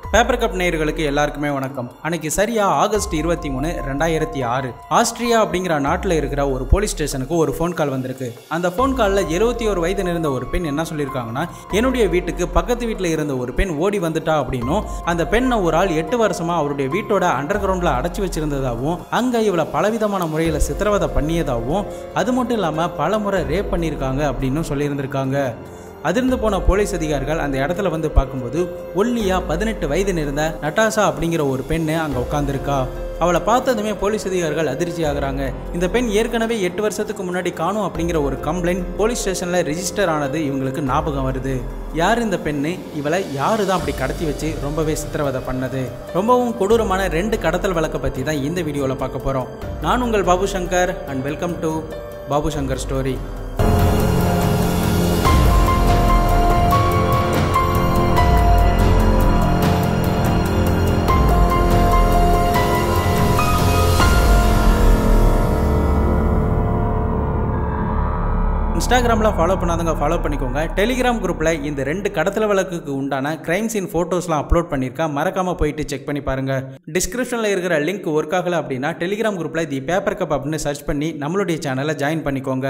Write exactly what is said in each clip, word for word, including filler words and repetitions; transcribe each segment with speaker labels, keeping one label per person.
Speaker 1: Paper cup நேயர்களுக்கு எல்லாருக்குமே வணக்கம். அன்னைக்கு சரியா ஆகஸ்ட் இருபத்தி மூணு ரெண்டாயிரத்தி ஆறு ஆஸ்திரியா அப்படிங்கிற நாட்டில் இருக்கிற ஒரு போலீஸ் ஸ்டேஷனுக்கு ஒரு ஃபோன் கால் வந்திருக்கு. அந்த ஃபோன் காலில் எழுபத்தி ஒரு வயது இருந்த ஒரு பெண் என்ன சொல்லியிருக்காங்கன்னா, என்னுடைய வீட்டுக்கு பக்கத்து வீட்டில் இருந்த ஒரு பெண் ஓடி வந்துட்டா அப்படின்னும், அந்த பெண்ணை ஒரு ஆள் எட்டு வருஷமா அவருடைய வீட்டோட அண்டர் கிரவுண்டில் அடைச்சி வச்சிருந்ததாகவும், அங்கே இவளை பலவிதமான முறையில் சித்திரவதை பண்ணியதாகவும், அது மட்டும் இல்லாமல் பல முறை ரேப் பண்ணியிருக்காங்க அப்படின்னு சொல்லியிருந்திருக்காங்க. அதிர்ந்து போன போலீஸ் அதிகாரிகள் அந்த இடத்துல வந்து பார்க்கும்போது ஒல்லியா பதினெட்டு வயது இருந்த நட்டாஷா அப்படிங்கிற ஒரு பெண்ணு அங்கே உட்காந்துருக்கா. அவளை பார்த்ததுமே போலீஸ் அதிகாரிகள் அதிர்ச்சி ஆகுறாங்க. இந்த பெண் ஏற்கனவே எட்டு வருஷத்துக்கு முன்னாடி காணும் அப்படிங்கிற ஒரு கம்ப்ளைண்ட் போலீஸ் ஸ்டேஷனில் ரெஜிஸ்டர் ஆனது இவங்களுக்கு ஞாபகம் வருது. யார் இந்த பெண்ணு, இவளை யாரு தான் அப்படி கடத்தி வச்சு ரொம்பவே சித்திரவதை பண்ணது, ரொம்பவும் கொடூரமான ரெண்டு கடத்தல் வழக்கை பற்றி தான் இந்த வீடியோவில் பார்க்க போகிறோம். நான் உங்கள் Babu Shankar and welcome to Babu Shankar story. இன்ஸ்டாகிராமில் ஃபாலோ பண்ணாதவங்க ஃபாலோ பண்ணிக்கோங்க. டெலிகிராம் குரூப்பில் இந்த ரெண்டு கடத்தல் வழக்குக்கு உண்டான கிரைம் சீன் ஃபோட்டோஸ்லாம் அப்லோட் பண்ணியிருக்கேன். மறக்காமல் போயிட்டு செக் பண்ணி பாருங்கள். டிஸ்கிரிப்ஷனில் இருக்கிற லிங்க் ஒர்க் ஆகலை அப்படின்னா டெலிகிராம் குரூப்பில் தி பேப்பர் கப் அப்படின்னு சர்ச் பண்ணி நம்மளுடைய சேனலை ஜாயின் பண்ணிக்கோங்க.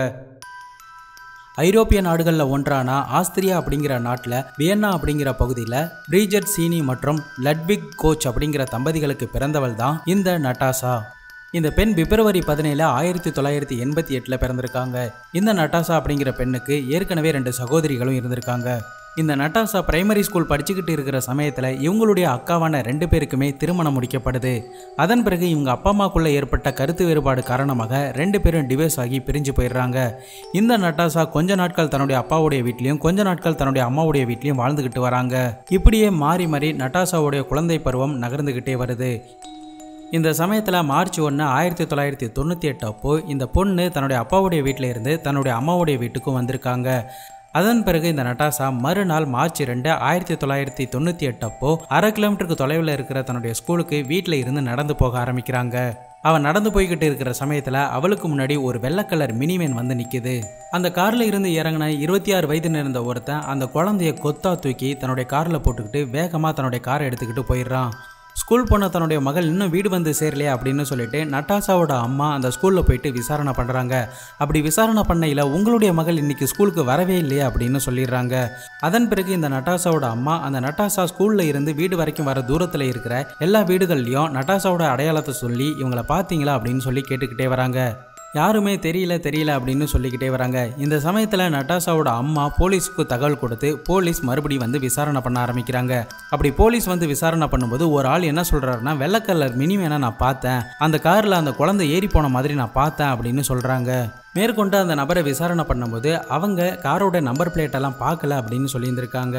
Speaker 1: ஐரோப்பிய நாடுகளில் ஒன்றான ஆஸ்திரியா அப்படிங்கிற நாட்டில் வியன்னா அப்படிங்கிற பகுதியில் பிரீஜட் சீனி மற்றும் லட்விக் கோச் அப்படிங்கிற தம்பதிகளுக்கு பிறந்தவள் தான் இந்த நட்டாஷா. இந்த பெண் பிப்ரவரி பதினேழு ஆயிரத்தி தொள்ளாயிரத்தி எண்பத்தி எட்டில் பிறந்திருக்காங்க. இந்த நட்டாஷா அப்படிங்கிற பெண்ணுக்கு ஏற்கனவே ரெண்டு சகோதரிகளும் இருந்திருக்காங்க. இந்த நட்டாஷா பிரைமரி ஸ்கூல் படிச்சுக்கிட்டு இருக்கிற சமயத்தில் இவங்களுடைய அக்காவான ரெண்டு பேருக்குமே திருமணம் முடிக்கப்படுது. அதன் பிறகு இவங்க அப்பா அம்மாக்குள்ளே ஏற்பட்ட கருத்து வேறுபாடு காரணமாக ரெண்டு பேரும் டிவோர்ஸ் ஆகி பிரிஞ்சு போயிடுறாங்க. இந்த நட்டாஷா கொஞ்ச நாட்கள் தன்னுடைய அப்பாவுடைய வீட்லையும் கொஞ்ச நாட்கள் தன்னுடைய அம்மாவுடைய வீட்லையும் வாழ்ந்துக்கிட்டு வராங்க. இப்படியே மாறி மாறி நட்டாஷாவுடைய குழந்தை பருவம் நகர்ந்துக்கிட்டே வருது. இந்த சமயத்தில் மார்ச் ஒன்று ஆயிரத்தி தொள்ளாயிரத்தி தொண்ணூற்றி எட்டு அப்போ இந்த பொண்ணு தன்னுடைய அப்பாவுடைய வீட்டில் இருந்து தன்னுடைய அம்மாவுடைய வீட்டுக்கும் வந்திருக்காங்க. அதன் பிறகு இந்த நட்டாஷா மறுநாள் மார்ச் ரெண்டு ஆயிரத்தி தொள்ளாயிரத்தி தொண்ணூற்றி எட்டு அப்போ அரை கிலோமீட்டருக்கு தொலைவில் இருக்கிற தன்னுடைய ஸ்கூலுக்கு வீட்டில் இருந்து நடந்து போக ஆரம்பிக்கிறாங்க. அவன் நடந்து போய்கிட்டு இருக்கிற சமயத்தில் அவளுக்கு முன்னாடி ஒரு வெள்ளை கலர் மினிவேன் வந்து நிற்கிது. அந்த காரில் இருந்து இறங்கின இருபத்தி ஆறு வயது இருந்த ஒருத்தன் அந்த குழந்தைய கொத்தா தூக்கி தன்னுடைய காரில் போட்டுக்கிட்டு வேகமாக தன்னுடைய காரை எடுத்துக்கிட்டு போயிடுறான். ஸ்கூல் போன தன்னுடைய மகள் இன்னும் வீடு வந்து சேரலையா அப்படின்னு சொல்லிட்டு நட்டாஷாவோட அம்மா அந்த ஸ்கூலில் போயிட்டு விசாரணை பண்ணுறாங்க. அப்படி விசாரணை பண்ணையில் உங்களுடைய மகள் இன்னைக்கு ஸ்கூலுக்கு வரவே இல்லையா அப்படின்னு சொல்லிடுறாங்க. அதன் பிறகு இந்த நட்டாஷாவோட அம்மா அந்த நட்டாஷா ஸ்கூலில் இருந்து வீடு வரைக்கும் வர தூரத்தில் இருக்கிற எல்லா வீடுகள்லையும் நட்டாஷாவோட அடையாளத்தை சொல்லி இவங்களை பார்த்தீங்களா அப்படின்னு சொல்லி கேட்டுக்கிட்டே வராங்க. யாருமே தெரியல தெரியல அப்படின்னு சொல்லிக்கிட்டே வராங்க. இந்த சமயத்தில் நட்டாஷாவோட அம்மா போலீஸுக்கு தகவல் கொடுத்து போலீஸ் மறுபடியும் வந்து விசாரணை பண்ண ஆரம்பிக்கிறாங்க. அப்படி போலீஸ் வந்து விசாரணை பண்ணும்போது ஒரு ஆள் என்ன சொல்கிறாருன்னா, வெள்ளை கலர் மினிவேனை நான் பார்த்தேன், அந்த காரில் அந்த குழந்தை ஏறி போன மாதிரி நான் பார்த்தேன் அப்படின்னு சொல்கிறாங்க. மேற்கொண்டு அந்த நபரை விசாரணை பண்ணும்போது அவங்க காரோட நம்பர் பிளேட்டெல்லாம் பார்க்கல அப்படின்னு சொல்லியிருந்திருக்காங்க.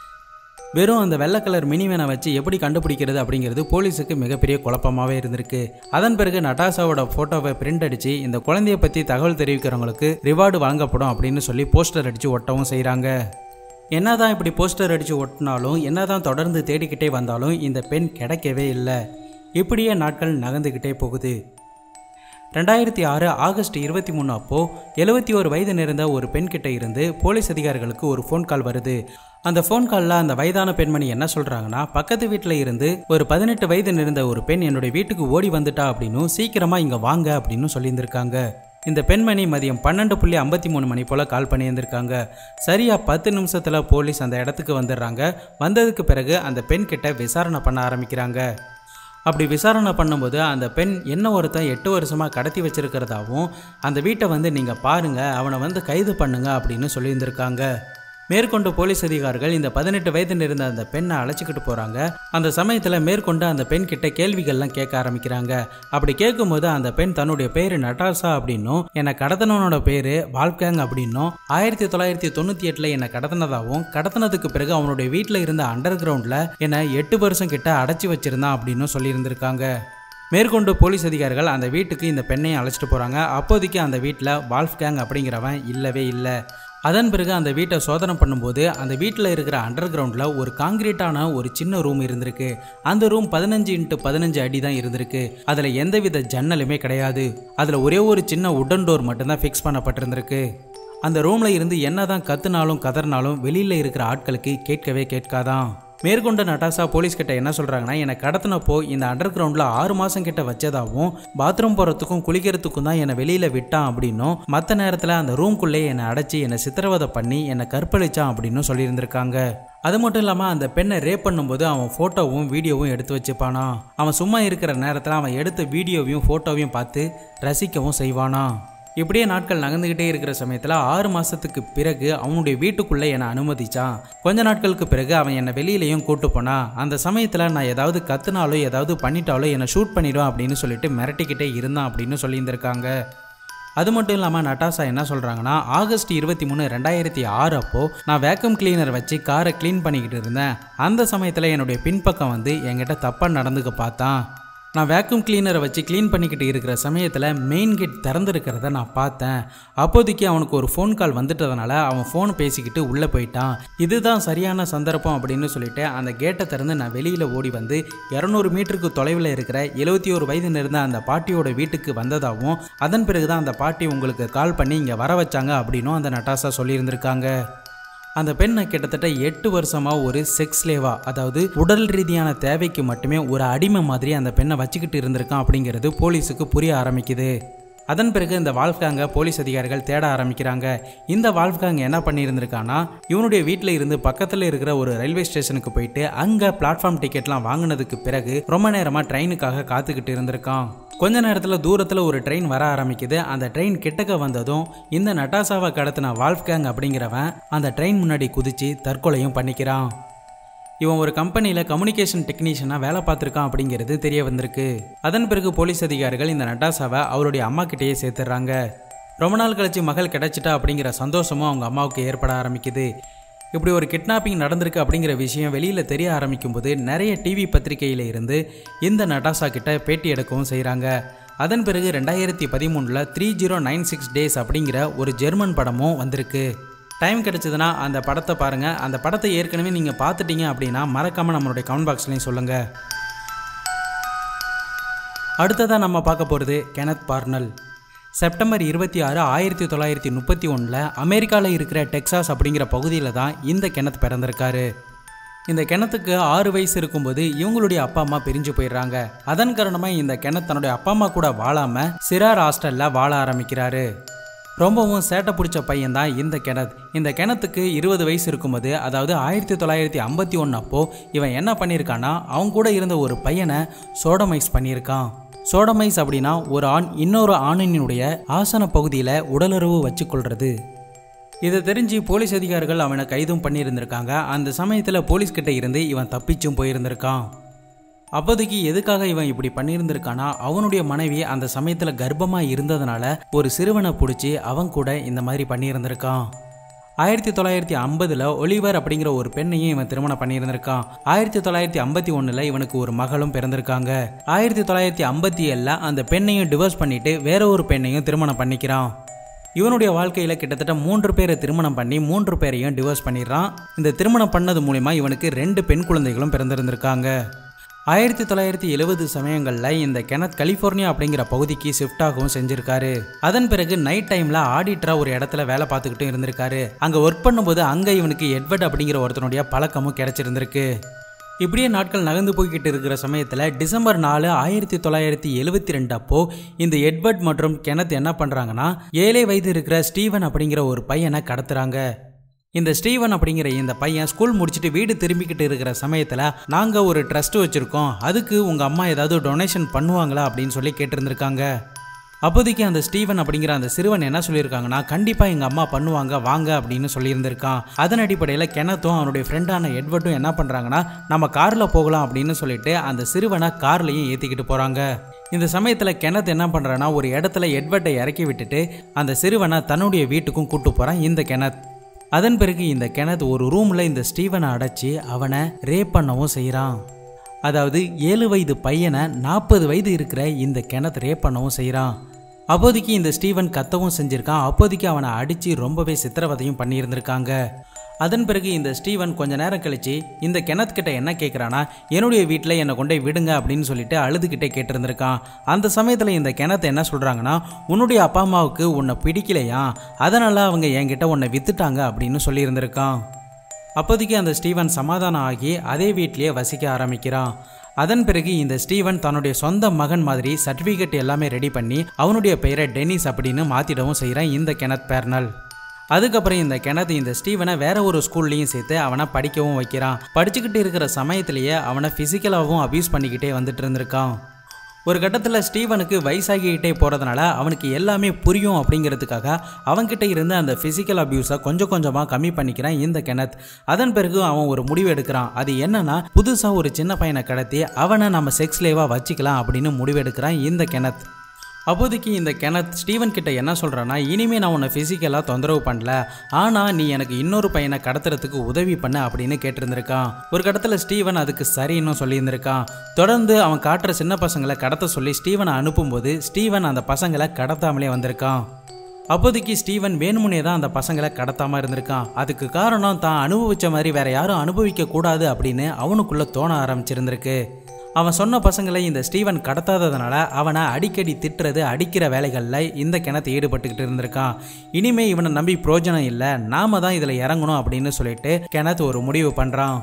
Speaker 1: வெறும் அந்த வெள்ளை கலர் மினிவேனை வச்சு எப்படி கண்டுபிடிக்கிறது அப்படிங்கிறது போலீஸுக்கு மிகப்பெரிய குழப்பமாகவே இருந்திருக்கு. அதன் பிறகு நட்டாஷாவோட ஃபோட்டோவை பிரிண்ட் அடித்து இந்த குழந்தைய பற்றி தகவல் தெரிவிக்கிறவங்களுக்கு ரிவார்டு வழங்கப்படும் அப்படின்னு சொல்லி போஸ்டர் அடித்து ஒட்டவும் செய்கிறாங்க. என்னதான் இப்படி போஸ்டர் அடித்து ஒட்டினாலும், என்னதான் தொடர்ந்து தேடிக்கிட்டே வந்தாலும் இந்த பெண் கிடைக்கவே இல்லை. இப்படியே நாட்கள் நகர்ந்துக்கிட்டே போகுது. ரெண்டாயிரத்தி ஆறு ஆகஸ்ட் இருபத்தி மூணு அப்போ எழுபத்தி ஒரு வயது நிறைந்த ஒரு பெண் கிட்ட இருந்து போலீஸ் அதிகாரிகளுக்கு ஒரு ஃபோன் கால் வருது. அந்த ஃபோன் காலில் அந்த வயதான பெண்மணி என்ன சொல்கிறாங்கன்னா, பக்கத்து வீட்டில் இருந்து ஒரு பதினெட்டு வயது நிறைந்த ஒரு பெண் என்னுடைய வீட்டுக்கு ஓடி வந்துட்டா அப்படின்னும், சீக்கிரமாக இங்கே வாங்க அப்படின்னு சொல்லியிருந்திருக்காங்க. இந்த பெண்மணி மதியம் பன்னெண்டு புள்ளி ஐம்பத்தி மூணு மணி போல் கால் பண்ணியிருந்திருக்காங்க. சரியாக பத்து நிமிஷத்தில் போலீஸ் அந்த இடத்துக்கு வந்துடுறாங்க. வந்ததுக்கு பிறகு அந்த பெண் கிட்ட விசாரணை பண்ண ஆரம்பிக்கிறாங்க. அப்படி விசாரணை பண்ணும்போது அந்த பெண் என்ன ஒருத்தன் எட்டு வருஷமாக கடத்தி வச்சிருக்கிறதாவும், அந்த வீட்டை வந்து நீங்கள் பாருங்கள், அவனை வந்து கைது பண்ணுங்க அப்படின்னு சொல்லியிருந்திருக்காங்க. மேற்கொண்டு போலீஸ் அதிகாரிகள் இந்த பதினெட்டு வயது இருந்த அந்த பெண்ணை அழைச்சிக்கிட்டு போகிறாங்க. அந்த சமயத்தில் மேற்கொண்டு அந்த பெண் கிட்ட கேள்விகள்லாம் கேட்க ஆரம்பிக்கிறாங்க. அப்படி கேட்கும்போது அந்த பெண் தன்னுடைய பேர் நட்டாஷா அப்படின்னும், என்னை கடத்தினவனோட பேர் வால்ஃபேங் அப்படின்னும், ஆயிரத்தி தொள்ளாயிரத்தி தொண்ணூற்றி எட்டில் என்னை கடத்தினதாகவும், கடத்தினதுக்கு பிறகு அவனுடைய வீட்டில் இருந்த அண்டர் கிரவுண்டில் என்னை எட்டு வருஷம் கிட்ட அடைச்சி வச்சிருந்தான் அப்படின்னு சொல்லியிருந்திருக்காங்க. மேற்கொண்டு போலீஸ் அதிகாரிகள் அந்த வீட்டுக்கு இந்த பெண்ணையும் அழைச்சிட்டு போகிறாங்க. அப்போதைக்கு அந்த வீட்டில் வால்ஃபேங் அப்படிங்கிறவன் இல்லவே இல்லை. அதன் பிறகு அந்த வீட்டை சோதனை பண்ணும்போது அந்த வீட்டில் இருக்கிற அண்டர் கிரவுண்டில் ஒரு காங்கிரீட்டான ஒரு சின்ன ரூம் இருந்திருக்கு. அந்த ரூம் பதினஞ்சு இன்ட்டு பதினஞ்சு அடி தான் இருந்திருக்கு. அதில் எந்தவித ஜன்னலுமே கிடையாது. அதில் ஒரே ஒரு சின்ன உடன் டோர் மட்டும்தான் ஃபிக்ஸ் பண்ணப்பட்டிருந்திருக்கு. அந்த ரூமில் இருந்து என்ன தான் கத்துனாலும் கதறினாலும் வெளியில் இருக்கிற ஆட்களுக்கு கேட்கவே கேட்காதான். மேற்கொண்ட நட்டாசா போலீஸ் கிட்ட என்ன சொல்றாங்கன்னா, என்னை கடத்தினப்போ இந்த அண்டர் கிரவுண்ட்ல ஆறு மாசம் கிட்ட வச்சதாகவும் பாத்ரூம் போறதுக்கும் குளிக்கிறதுக்கும் தான் என்னை வெளியில விட்டான் அப்படின்னும், மற்ற நேரத்தில் அந்த ரூம்குள்ளே என்னை அடைச்சி என்னை சித்திரவதை பண்ணி என்னை கற்பழிச்சான் அப்படின்னு சொல்லியிருந்திருக்காங்க. அது மட்டும் இல்லாமல் அந்த பெண்ணை ரேப் பண்ணும்போது அவன் ஃபோட்டோவும் வீடியோவும் எடுத்து வச்சுப்பானா. அவன் சும்மா இருக்கிற நேரத்தில் அவன் எடுத்த வீடியோவையும் ஃபோட்டோவையும் பார்த்து ரசிக்கவும் செய்வானா. இப்படியே நாட்கள் நகர்ந்துகிட்டே இருக்கிற சமயத்தில் ஆறு மாதத்துக்கு பிறகு அவனுடைய வீட்டுக்குள்ளே என்னை அனுமதிச்சான். கொஞ்ச நாட்களுக்கு பிறகு அவன் என்னை வெளியிலையும் கூட்டு போனான். அந்த சமயத்தில் நான் ஏதாவது கத்துனாலோ ஏதாவது பண்ணிட்டாலோ என்னை ஷூட் பண்ணிடுவான் அப்படின்னு சொல்லிட்டு மிரட்டிக்கிட்டே இருந்தான் அப்படின்னு சொல்லியிருந்திருக்காங்க. அது மட்டும் இல்லாமல் நட்டாசா என்ன சொல்கிறாங்கன்னா, ஆகஸ்ட் இருபத்தி மூணு ரெண்டாயிரத்தி ஆறு அப்போ நான் வேக்கம் கிளீனர் வச்சு காரை க்ளீன் பண்ணிக்கிட்டு இருந்தேன். அந்த சமயத்தில் என்னுடைய பின்பக்கம் வந்து என்கிட்ட தப்பாக நடந்துக்க பார்த்தான். நான் வேக்யூம் கிளீனரை வச்சு க்ளீன் பண்ணிக்கிட்டு இருக்கிற சமயத்தில் மெயின் கேட் திறந்துருக்கிறத நான் பார்த்தேன். அப்போதைக்கு அவனுக்கு ஒரு ஃபோன் கால் வந்துட்டதுனால அவன் ஃபோன் பேசிக்கிட்டு உள்ளே போயிட்டான். இதுதான் சரியான சந்தர்ப்பம் அப்படின்னு சொல்லிட்டு அந்த கேட்டை திறந்து நான் வெளியில் ஓடி வந்து இரநூறு மீட்டருக்கு தொலைவில் இருக்கிற எழுபத்தி ஒரு வயது இருந்த அந்த பாட்டியோட வீட்டுக்கு வந்ததாகவும், அதன் பிறகு தான் அந்த பாட்டி உங்களுக்கு கால் பண்ணி இங்கே வர வச்சாங்க அப்படின்னும் அந்த நட்டாசா சொல்லியிருந்திருக்காங்க. அந்த பெண்ணை கிட்டத்தட்ட எட்டு வருஷமா ஒரு செக்ஸ் லேவா, அதாவது உடல் ரீதியான தேவைக்கு மட்டுமே ஒரு அடிமை மாதிரி அந்த பெண்ணை வச்சுக்கிட்டு இருந்திருக்கான் அப்படிங்கிறது போலீஸுக்கு புரிய ஆரம்பிக்குது. அதன் பிறகு இந்த வால்ஃப்காங்கை போலீஸ் அதிகாரிகள் தேட ஆரம்பிக்கிறாங்க. இந்த வால்ஃப்காங் என்ன பண்ணியிருந்திருக்கான்னா, இவனுடைய வீட்டில் இருந்து பக்கத்தில் இருக்கிற ஒரு ரயில்வே ஸ்டேஷனுக்கு போயிட்டு அங்கே பிளாட்ஃபார்ம் டிக்கெட்லாம் வாங்கினதுக்கு பிறகு ரொம்ப நேரமாக ட்ரெயினுக்காக காத்துக்கிட்டு இருந்திருக்கான். கொஞ்ச நேரத்தில் தூரத்தில் ஒரு ட்ரெயின் வர ஆரம்பிக்குது. அந்த ட்ரெயின் கிட்டக்க வந்ததும் இந்த நட்டாசாவை கடத்தின வால்ஃப்காங் அப்படிங்கிறவன் அந்த ட்ரெயின் முன்னாடி குதிச்சு தற்கொலையும் பண்ணிக்கிறான். இவன் ஒரு கம்பெனியில் கம்யூனிகேஷன் டெக்னீஷியனாக வேலை பார்த்துருக்கான் அப்படிங்கிறது தெரிய வந்திருக்கு. அதன் பிறகு போலீஸ் அதிகாரிகள் இந்த நட்டாசாவை அவருடைய அம்மா கிட்டேயே சேர்த்துடுறாங்க. ரொம்ப நாள் கழிச்சு மகள் கிடைச்சிட்டா அப்படிங்கிற சந்தோஷமும் அவங்க அம்மாவுக்கு ஏற்பட ஆரம்பிக்குது. இப்படி ஒரு கிட்னாப்பிங் நடந்திருக்கு அப்படிங்கிற விஷயம் வெளியில் தெரிய ஆரம்பிக்கும் போது நிறைய டிவி பத்திரிகையில் இருந்து இந்த நட்டாசா கிட்ட பேட்டி எடுக்கவும் செய்கிறாங்க. அதன் பிறகு ரெண்டாயிரத்தி பதிமூணில் three zero nine six days அப்படிங்கிற ஒரு ஜெர்மன் படமும் வந்திருக்கு. டைம் கிடைச்சதுன்னா அந்த படத்தை பாருங்கள். அந்த படத்தை ஏற்கனவே நீங்கள் பார்த்துட்டீங்க அப்படின்னா மறக்காமல் நம்மளுடைய கமெண்ட் பாக்ஸ்லையும் சொல்லுங்கள். அடுத்ததாக நம்ம பார்க்க போகிறது கெனத் பார்னல். செப்டம்பர் இருபத்தி ஆறு ஆயிரத்தி தொள்ளாயிரத்தி முப்பத்தி ஒன்றில் அமெரிக்காவில் இருக்கிற டெக்சாஸ் அப்படிங்கிற பகுதியில் தான் இந்த கெனத் பிறந்திருக்காரு. இந்த கெனத்துக்கு ஆறு வயசு இருக்கும்போது இவங்களுடைய அப்பா அம்மா பிரிஞ்சு போயிடுறாங்க. அதன் காரணமாக இந்த கெனத் தன்னுடைய அப்பா அம்மா கூட வாழாமல் சிறார் ஹாஸ்டலில் வாழ ஆரம்பிக்கிறாரு. ரொம்பவும் சேட்டை பிடிச்ச பையன் தான் இந்த கெனத். இந்த கெனத்துக்கு இருபது வயசு இருக்கும்போது, அதாவது ஆயிரத்தி தொள்ளாயிரத்தி ஐம்பத்தி ஒன்று அப்போ இவன் என்ன பண்ணியிருக்கான்னா, அவங்க கூட இருந்த ஒரு பையனை சோடமைஸ் பண்ணியிருக்கான். சோடமைஸ் அப்படின்னா ஒரு ஆண் இன்னொரு ஆணினுடைய ஆசன பகுதியில் உடலுறவு வச்சு கொள்வது. இதை தெரிஞ்சு போலீஸ் அதிகாரிகள் அவனை கைதும் பண்ணியிருந்திருக்காங்க. அந்த சமயத்தில் போலீஸ்கிட்ட இருந்து இவன் தப்பிச்சும் போயிருந்திருக்கான். அப்போதைக்கு எதுக்காக இவன் இப்படி பண்ணியிருந்திருக்கானா, அவனுடைய மனைவி அந்த சமயத்தில் கர்ப்பமாக இருந்ததுனால ஒரு சிறுவனை பிடிச்சி அவன் கூட இந்த மாதிரி பண்ணியிருந்திருக்கான். ஆயிரத்தி தொள்ளாயிரத்தி ஐம்பதுல ஒலிவர் அப்படிங்கிற ஒரு பெண்ணையும் இவன் திருமணம் பண்ணியிருந்திருக்கான். ஆயிரத்தி தொள்ளாயிரத்தி ஐம்பத்தி ஒன்னுல இவனுக்கு ஒரு மகளும் பிறந்திருக்காங்க. ஆயிரத்தி தொள்ளாயிரத்தி ஐம்பத்தி ஏழுல அந்த பெண்ணையும் டிவோர்ஸ் பண்ணிட்டு வேற ஒரு பெண்ணையும் திருமணம் பண்ணிக்கிறான். இவனுடைய வாழ்க்கையில் கிட்டத்தட்ட மூன்று பேரை திருமணம் பண்ணி மூன்று பேரையும் டிவோர்ஸ் பண்ணிடுறான். இந்த திருமணம் பண்ணது மூலிமா இவனுக்கு ரெண்டு பெண் குழந்தைகளும் பிறந்திருந்திருக்காங்க. ஆயிரத்தி தொள்ளாயிரத்தி எழுபது சமயங்களில் இந்த கெனத் கலிஃபோர்னியா அப்படிங்கிற பகுதிக்கு ஷிஃப்ட் ஆகவும் செஞ்சிருக்காரு. அதன் பிறகு நைட் டைமில் ஆடிட்டராக ஒரு இடத்துல வேலை பார்த்துக்கிட்டும் இருந்திருக்காரு. அங்கே ஒர்க் பண்ணும்போது அங்கே இவனுக்கு எட்வர்ட் அப்படிங்கிற ஒருத்தனுடைய பழக்கமும் கிடைச்சிருந்திருக்கு. இப்படியே நாட்கள் நகர்ந்து போய்கிட்டு இருக்கிற சமயத்தில் டிசம்பர் நாலு ஆயிரத்தி தொள்ளாயிரத்தி எழுபத்தி ரெண்டு அப்போ இந்த எட்வர்ட் மற்றும் கெனத் என்ன பண்ணுறாங்கன்னா, ஏழை வயது இருக்கிற ஸ்டீவன் அப்படிங்கிற ஒரு பையனை கடத்துறாங்க. இந்த ஸ்டீவன் அப்படிங்கிற இந்த பையன் ஸ்கூல் முடிச்சுட்டு வீடு திரும்பிக்கிட்டு இருக்கிற சமயத்தில், நாங்கள் ஒரு ட்ரஸ்ட் வச்சுருக்கோம், அதுக்கு உங்கள் அம்மா ஏதாவது டொனேஷன் பண்ணுவாங்களா அப்படின்னு சொல்லி கேட்டிருந்திருக்காங்க. அப்போதைக்கு அந்த ஸ்டீவன் அப்படிங்கிற அந்த சிறுவன் என்ன சொல்லியிருக்காங்கன்னா, கண்டிப்பாக எங்கள் அம்மா பண்ணுவாங்க வாங்க அப்படின்னு சொல்லியிருந்திருக்கான். அதன் அடிப்படையில் கெனத்தும் அவனுடைய ஃப்ரெண்டான எட்வர்டும் என்ன பண்ணுறாங்கன்னா, நம்ம காரில் போகலாம் அப்படின்னு சொல்லிட்டு அந்த சிறுவனை கார்லையும் ஏற்றிக்கிட்டு போகிறாங்க. இந்த சமயத்தில் கெனத் என்ன பண்ணுறான்னா, ஒரு இடத்துல எட்வர்ட்டை இறக்கி விட்டுட்டு அந்த சிறுவனை தன்னுடைய வீட்டுக்கும் கூப்பிட்டு போகிறான் இந்த கெனத். அதன் பிறகு இந்த கெனத் ஒரு ரூமில் இந்த ஸ்டீவனை அடைச்சி அவனை ரேப் பண்ணவும் செய்கிறான். அதாவது ஏழு வயது பையனை நாற்பது வயது இருக்கிற இந்த கெனத் ரேப் பண்ணவும் செய்கிறான். அப்போதைக்கு இந்த ஸ்டீவன் கத்தவும் செஞ்சுருக்கான். அப்போதைக்கு அவனை அடித்து ரொம்பவே சித்திரவதையும் பண்ணியிருந்திருக்காங்க. அதன் பிறகு இந்த ஸ்டீவன் கொஞ்ச நேரம் கழிச்சு இந்த கெனத் கிட்ட என்ன கேட்குறான்னா, என்னுடைய வீட்டில் என்னை கொண்டே விடுங்க அப்படின்னு சொல்லிட்டு அழுதுகிட்டே கேட்டிருந்திருக்கான். அந்த சமயத்தில் இந்த கெனத் என்ன சொல்கிறாங்கன்னா, உன்னுடைய அப்பா அம்மாவுக்கு உன்னை பிடிக்கலையா, அதனால் அவங்க என்கிட்ட உன்னை வித்துட்டாங்க அப்படின்னு சொல்லியிருந்திருக்கான். அப்போதைக்கு அந்த ஸ்டீவன் சமாதானம் ஆகி அதே வீட்டிலேயே வசிக்க ஆரம்பிக்கிறான். அதன் பிறகு இந்த ஸ்டீவன் தன்னுடைய சொந்த மகன் மாதிரி சர்டிஃபிகேட் எல்லாமே ரெடி பண்ணி அவனுடைய பெயரை டெனிஸ் அப்படின்னு மாற்றிடவும் செய்கிறான் இந்த கெனத் பெர்னல். அதுக்கப்புறம் இந்த கெனத் இந்த ஸ்டீவனை வேற ஒரு ஸ்கூல்லையும் சேர்த்து அவனை படிக்கவும் வைக்கிறான். படிச்சுக்கிட்டு இருக்கிற சமயத்திலேயே அவனை ஃபிசிக்கலாகவும் அபியூஸ் பண்ணிக்கிட்டே வந்துட்டு இருந்திருக்கான். ஒரு கட்டத்தில் ஸ்டீவனுக்கு வயசாகிக்கிட்டே போகிறதுனால அவனுக்கு எல்லாமே புரியும் அப்படிங்கிறதுக்காக அவன்கிட்ட இருந்து அந்த ஃபிசிக்கல் அபியூஸை கொஞ்சம் கொஞ்சமாக கம்மி பண்ணிக்கிறான் இந்த கெனத். அதன் பிறகு அவன் ஒரு முடிவு எடுக்கிறான். அது என்னன்னா, புதுசாக ஒரு சின்ன பையனை கடத்தி அவனை நம்ம செக்ஸ்லேவாக வச்சுக்கலாம் அப்படின்னு முடிவெடுக்கிறான் இந்த கெனத். அப்போதைக்கு இந்த கெனத் ஸ்டீவன் கிட்ட என்ன சொல்கிறான்னா, இனிமேல் நான் உன்னை ஃபிசிக்கலாக தொந்தரவு பண்ணல, ஆனால் நீ எனக்கு இன்னொரு பையனை கடத்துறதுக்கு உதவி பண்ண அப்படின்னு கேட்டிருந்திருக்கான். ஒரு கடத்தில் ஸ்டீவன் அதுக்கு சரின்னு சொல்லியிருந்திருக்கான். தொடர்ந்து அவன் காட்டுற சின்ன பசங்களை கடத்த சொல்லி ஸ்டீவனை அனுப்பும்போது ஸ்டீவன் அந்த பசங்களை கடத்தாமலே வந்திருக்கான். அப்போதைக்கு ஸ்டீவன் வேணுமுனே தான் அந்த பசங்களை கடத்தாமல் இருந்திருக்கான். அதுக்கு காரணம் தான் அனுபவித்த மாதிரி வேற யாரும் அனுபவிக்க கூடாது அப்படின்னு அவனுக்குள்ளே தோண ஆரம்பிச்சிருந்திருக்கு. அவன் சொன்ன பசங்களை இந்த ஸ்டீவன் கடத்தாததுனால அவனை அடிக்கடி திட்டுறது, அடிக்கிற வேலைகளில் இந்த கெனத் ஈடுபட்டுக்கிட்டு இருந்திருக்கான். இனிமே இவனை நம்பி பிரயோஜனம் இல்லை, நாம தான் இதில் இறங்கணும் அப்படின்னு சொல்லிட்டு கெனத் ஒரு முடிவு பண்ணுறான்.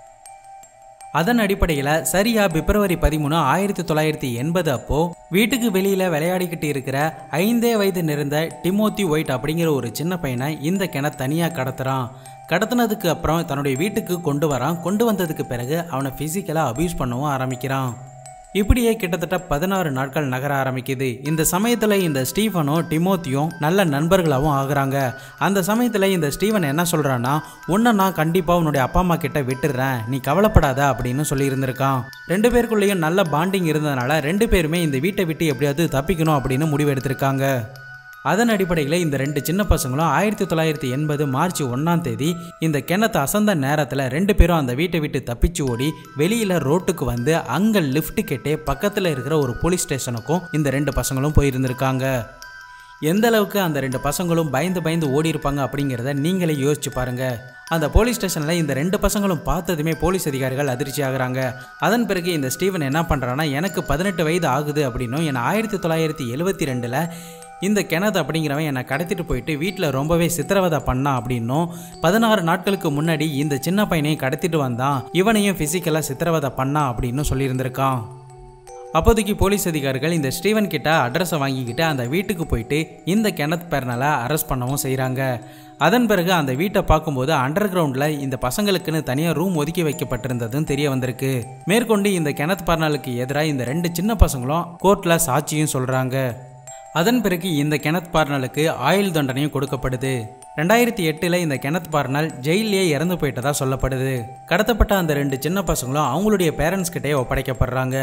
Speaker 1: அதன் அடிப்படையில் சரியா பிப்ரவரி பதிமூணு ஆயிரத்தி தொள்ளாயிரத்தி எண்பது அப்போ வீட்டுக்கு வெளியில் விளையாடிக்கிட்டு இருக்கிற ஐந்தே வயது நிறைந்த டிமோத்தி ஒயிட் அப்படிங்கிற ஒரு சின்ன பையனை இந்த கெனத் தனியாக கடத்துறான். கடத்தினதுக்கு அப்புறம் தன்னுடைய வீட்டுக்கு கொண்டு வரான். கொண்டு வந்ததுக்கு பிறகு அவனை ஃபிசிக்கலாக அபியூஸ் பண்ணவும் ஆரம்பிக்கிறான். இப்படியே கிட்டத்தட்ட பதினாறு நாட்கள் நகர ஆரம்பிக்குது. இந்த சமயத்தில் இந்த ஸ்டீவனும் டிமோத்தியும் நல்ல நண்பர்களாகவும் ஆகுறாங்க. அந்த சமயத்தில் இந்த ஸ்டீவன் என்ன சொல்கிறான்னா, உன்னை நான் கண்டிப்பாக உன்னுடைய அப்பா அம்மா கிட்ட விட்டுடுறேன், நீ கவலைப்படாத அப்படின்னு சொல்லியிருந்திருக்கான். ரெண்டு பேருக்குள்ளேயும் நல்ல பாண்டிங் இருந்ததுனால ரெண்டு பேருமே இந்த வீட்டை விட்டு எப்படியாவது தப்பிக்கணும் அப்படின்னு முடிவெடுத்திருக்காங்க. அதன் அடிப்படையில் இந்த ரெண்டு சின்ன பசங்களும் ஆயிரத்தி தொள்ளாயிரத்தி எண்பது மார்ச் ஒன்றாம் தேதி இந்த கெனத் அசந்த நேரத்தில் ரெண்டு பேரும் அந்த வீட்டை விட்டு தப்பிச்சு ஓடி வெளியில் ரோட்டுக்கு வந்து அங்கே லிஃப்ட் கேட்டே பக்கத்தில் இருக்கிற ஒரு போலீஸ் ஸ்டேஷனுக்கும் இந்த ரெண்டு பசங்களும் போயிருந்திருக்காங்க. எந்த அளவுக்கு அந்த ரெண்டு பசங்களும் பயந்து பயந்து ஓடி இருப்பாங்க அப்படிங்கிறத நீங்களே யோசிச்சு பாருங்க. அந்த போலீஸ் ஸ்டேஷனில் இந்த ரெண்டு பசங்களும் பார்த்ததுமே போலீஸ் அதிகாரிகள் அதிர்ச்சி ஆகுறாங்க. அதன் பிறகு இந்த ஸ்டீவன் என்ன பண்ணுறான்னா, எனக்கு பதினெட்டு வயது ஆகுது அப்படின்னும் என்னை ஆயிரத்தி தொள்ளாயிரத்தி எழுபத்தி ரெண்டில் இந்த கெனத் அப்படிங்கிறவன் என்னை கடத்திட்டு போயிட்டு வீட்டில் ரொம்பவே சித்திரவதை பண்ணான் அப்படின்னும், பதினாறு நாட்களுக்கு முன்னாடி இந்த சின்ன பையனையும் கடத்திட்டு வந்தான், இவனையும் ஃபிசிக்கலாக சித்திரவதை பண்ணான் அப்படின்னு சொல்லியிருந்திருக்கான். அப்போதைக்கு போலீஸ் அதிகாரிகள் இந்த ஸ்டீவன் கிட்ட அட்ரஸை வாங்கிக்கிட்டு அந்த வீட்டுக்கு போயிட்டு இந்த கெனத் பெர்னலை அரெஸ்ட் பண்ணவும் செய்கிறாங்க. அதன் பிறகு அந்த வீட்டை பார்க்கும்போது அண்டர் கிரவுண்டில் இந்த பசங்களுக்குன்னு தனியாக ரூம் ஒதுக்கி வைக்கப்பட்டிருந்ததும் தெரிய வந்திருக்கு. மேற்கொண்டு இந்த கெனத் பெர்னலுக்கு எதிராக இந்த ரெண்டு சின்ன பசங்களும் கோர்ட்டில் சாட்சியும் சொல்கிறாங்க. அதன் பிறகு இந்த கெனத் பெர்னலுக்கு ஆயுள் தண்டனையும் கொடுக்கப்படுது. ரெண்டாயிரத்தி எட்டில் இந்த கெனத் பெர்னல் ஜெயிலே இறந்து போயிட்டதா சொல்லப்படுது. கடத்தப்பட்ட அந்த ரெண்டு சின்ன பசங்களும் அவங்களுடைய பேரண்ட்ஸ் கிட்டே ஒப்படைக்கப்படுறாங்க.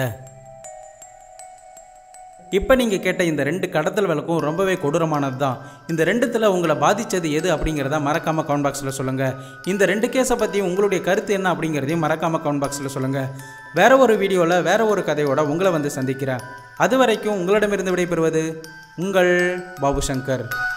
Speaker 1: இப்போ நீங்கள் கேட்ட இந்த ரெண்டு கடத்தல் வழக்கும் ரொம்பவே கொடூரமானது தான். இந்த ரெண்டுத்தில் உங்களை பாதித்தது எது அப்படிங்கிறத மறக்காமல் கமெண்ட் பாக்ஸில் சொல்லுங்கள். இந்த ரெண்டு கேஸை பற்றி உங்களுடைய கருத்து என்ன அப்படிங்கிறதையும் மறக்காமல் கமெண்ட் பாக்ஸில் சொல்லுங்கள். வேறு ஒரு வீடியோவில் வேறு ஒரு கதையோட உங்களை வந்து சந்திக்கிறேன். அது வரைக்கும் உங்களிடமிருந்து விடைபெறுவது உங்கள் பாபு சங்கர்.